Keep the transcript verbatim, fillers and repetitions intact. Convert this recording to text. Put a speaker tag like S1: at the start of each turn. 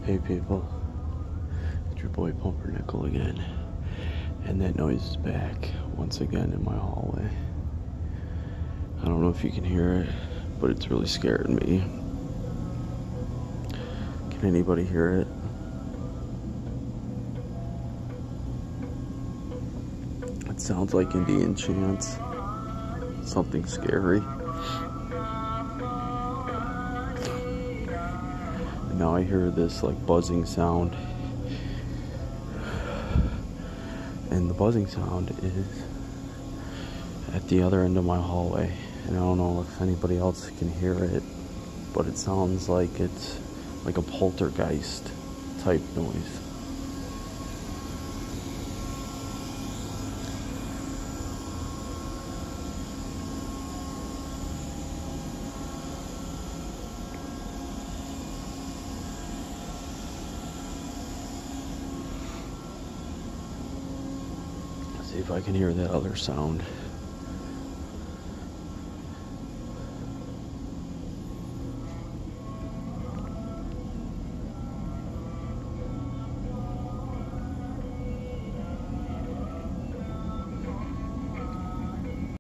S1: Hey people, it's your boy Pumpernickel again, and that noise is back once again in my hallway. I don't know if you can hear it, but it's really scaring me. Can anybody hear it? It sounds like Indian chants, something scary. And now I hear this like buzzing sound. And the buzzing sound is at the other end of my hallway. And I don't know if anybody else can hear it, but it sounds like it's like a poltergeist type noise. See if I can hear that other sound.